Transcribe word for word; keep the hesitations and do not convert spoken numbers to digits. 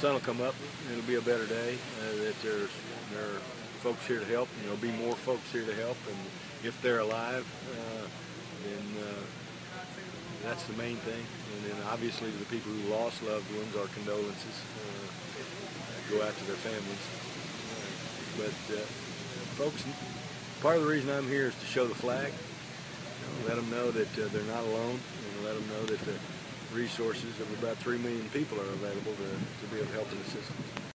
sun will come up and it'll be a better day. Uh, that there's there are folks here to help, and there'll be more folks here to help. And if they're alive, uh, then uh, that's the main thing. And then obviously the people who lost loved ones, our condolences uh, go out to their families. Uh, but uh, folks, part of the reason I'm here is to show the flag, you know, let them know that uh, they're not alone, and let them know that the resources of about three million people are available to, to be of help and assistance.